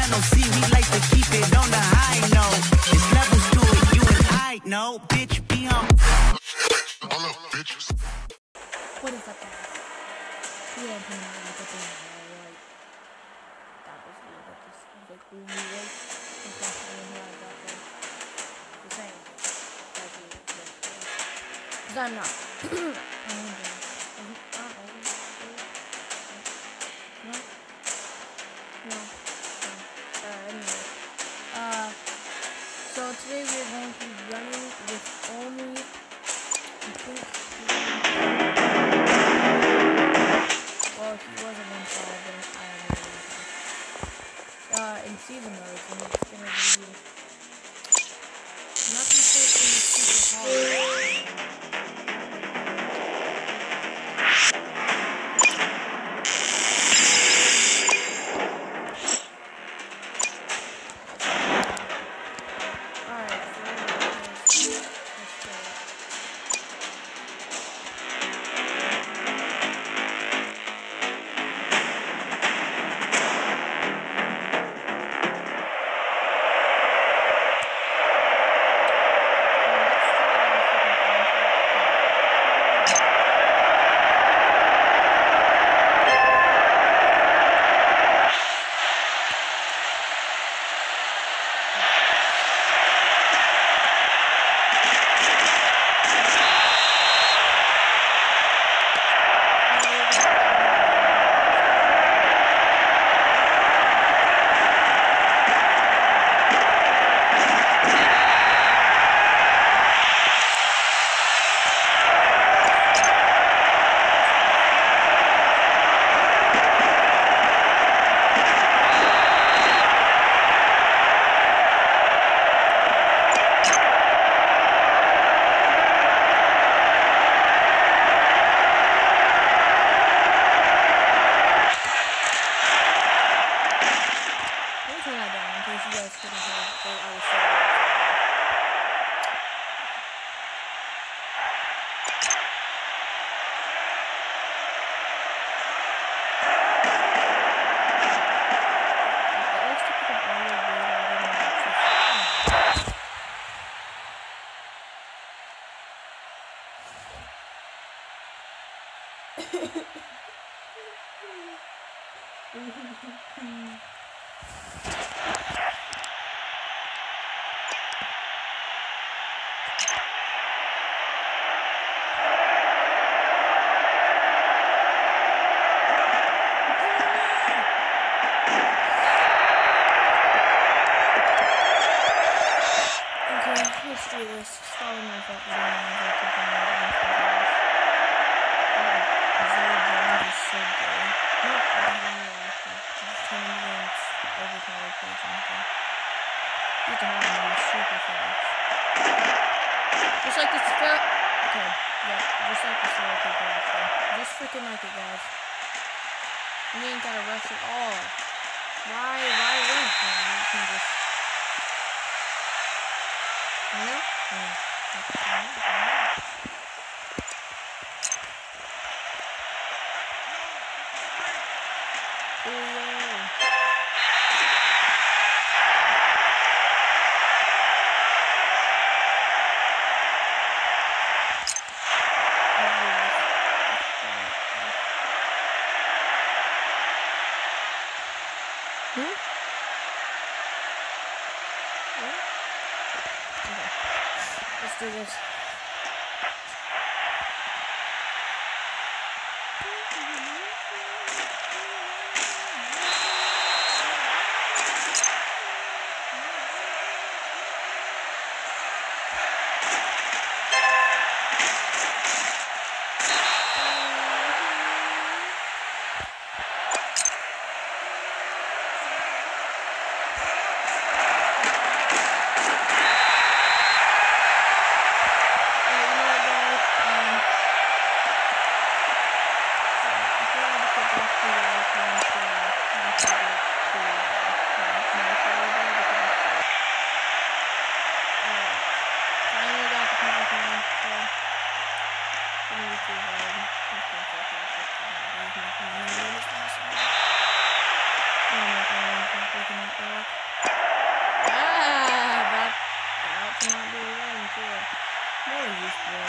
no C, we like to keep it on the high note. It's levels to it, you and I know. Bitch, be on. What is up, guys? Yeah, I'm gonna have a thing. That was weird. That just was like really weird. I'm confident how I got there. The same. That's weird. Because I'm not. Anyway. So today we're going to be running with only, I think, well, he was a one star, but I am a in season mode, and it's gonna be not gonna say it's gonna be super hard. Let's do this. It's probably my fault. I don't know if I took any of the Jones is so good. No, I don't know. He's turning against every time I play something. You can have him super fast. Just like this. Okay, yeah, just like the solo people actually. Just freaking like it, guys. You ain't gotta rush at all. Why rush? You can just. You know? Let's do this. Oh my god. breaking that dog. Ah, about to not be a run, too. More used to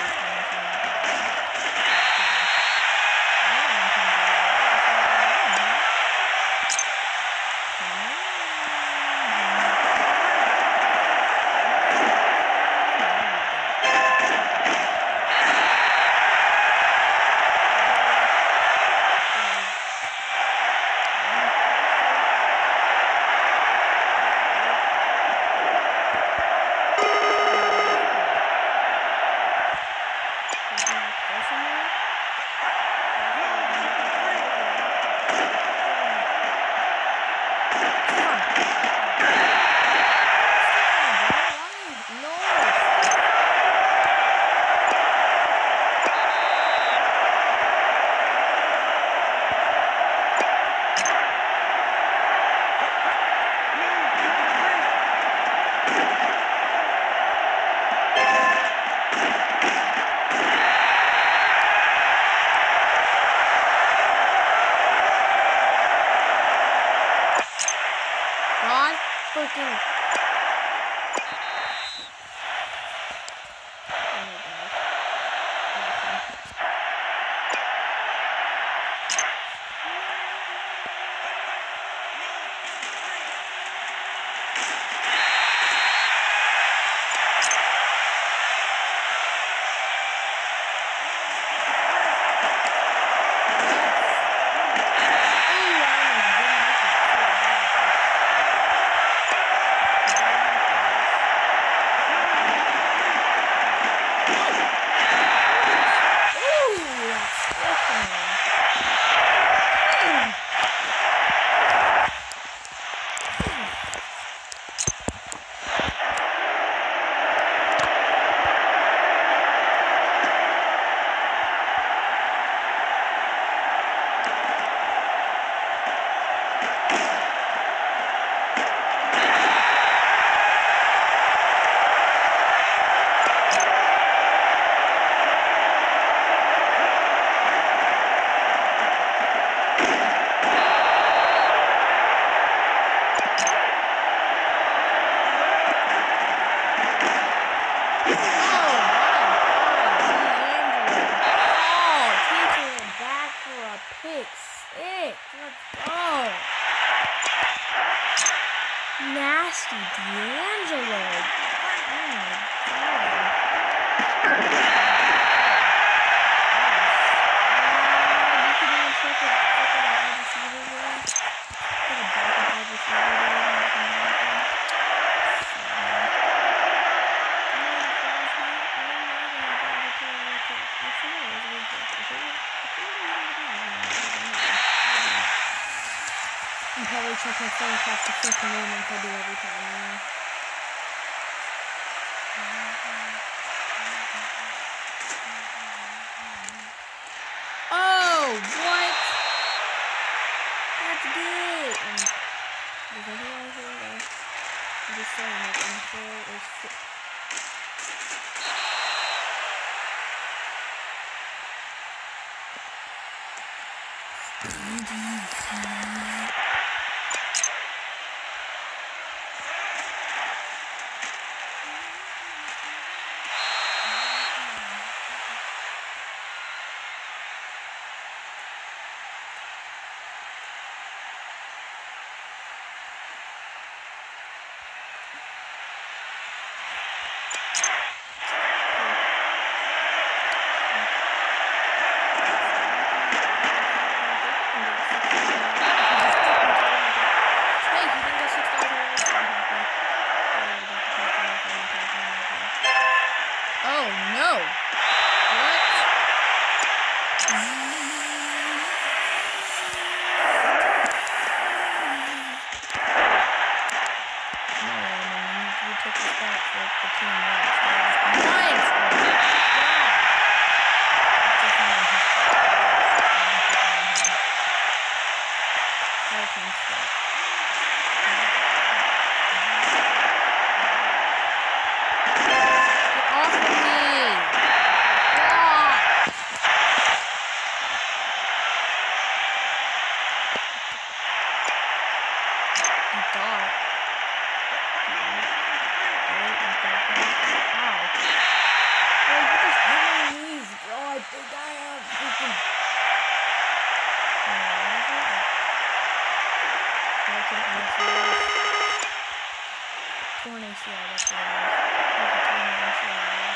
freaking. Nasty D'Angelo. Oh my god. You can even check it out wide receiver there. Put a back and wide receiver there. I'm probably check my phone across the freaking room like I do every time, you know? Oh, what? That's good! There's nothing wrong with it, though. I'm just saying, like, info is... Oh no! What? No, you took the spot for the team wins. Nice! thought. Ow. Oh, you just hit my knees. Oh, I think I have freaking... Broken ACL. Torn ACL, that's what it is. Torn ACL.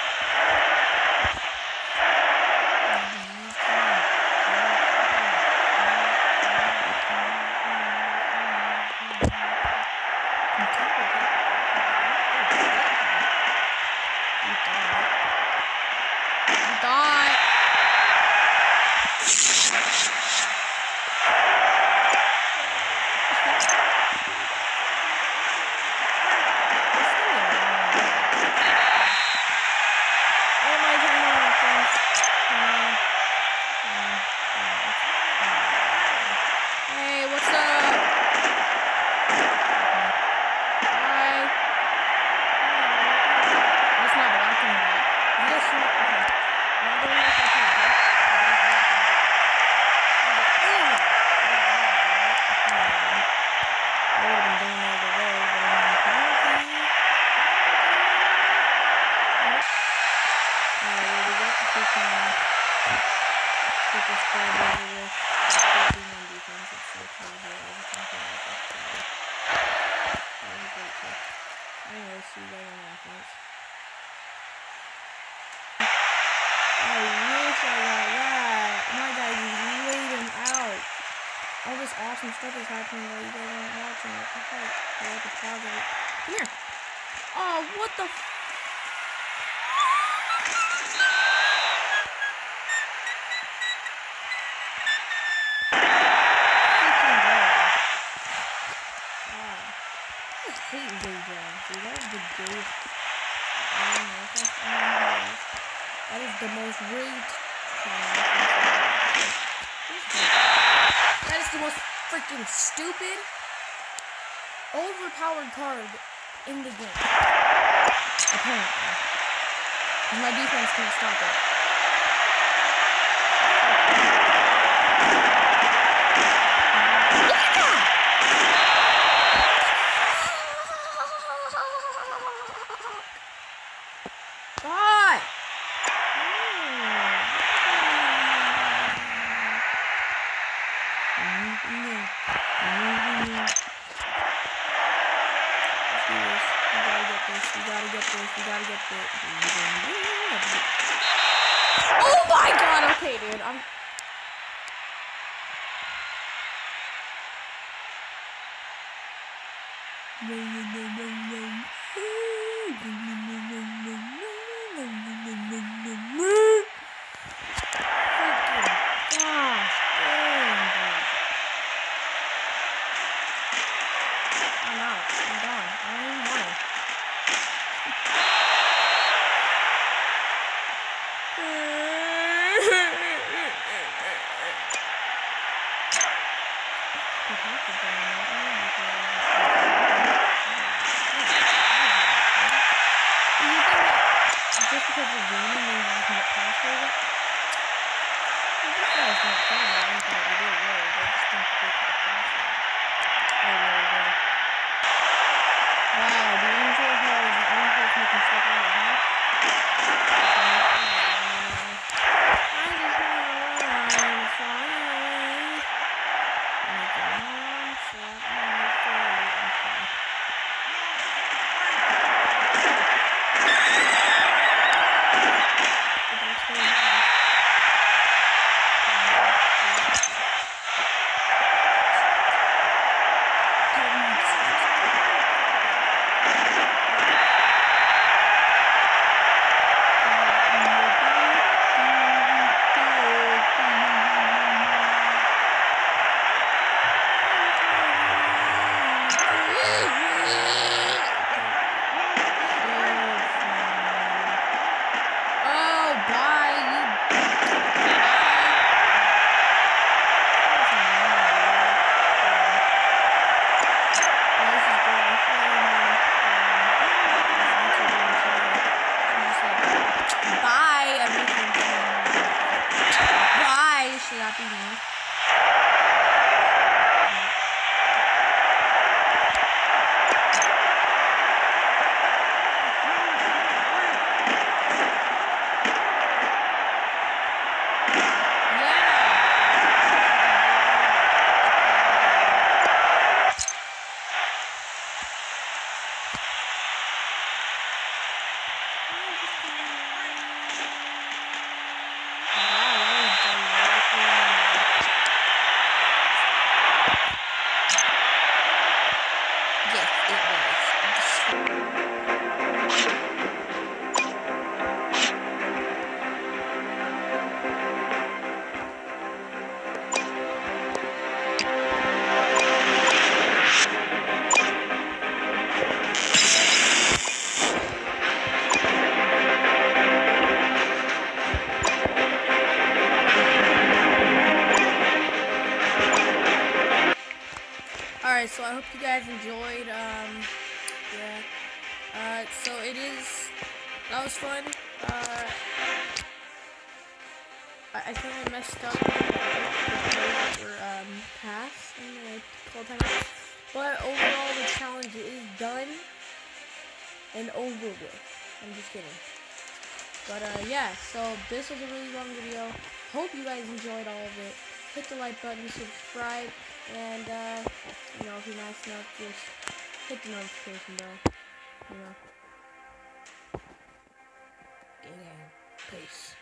All this awesome stuff is happening while you guys aren't watching it. Okay, I have to pause it. Come here. Oh, what the f... I hate Jay Ajayi, dude. That is the gayest. I don't know if that's anyone. That is the most rigged. That is the most freaking stupid, overpowered card in the game. Apparently. Because my defense can't stop it. God! We gotta get this. Oh my god! Okay, dude. I'm out. I'm done. I don't even want it. Just because we're winning means we can get past over it? These guys don't care about anything that we do, really. They just think they can get past it. Wow, the injury hole is the only place we can step out, huh? I just want to run, fly away. Make a long shot, my favorite. so I hope you guys enjoyed. Yeah. So that was fun. I think I messed up for pass and I called timeout. But overall, the challenge is done and over with. I'm just kidding. But yeah, so this was a really long video. Hope you guys enjoyed all of it. Hit the like button, subscribe, and you know, if you're nice enough, just hit the notification bell. You know. Yeah. Peace.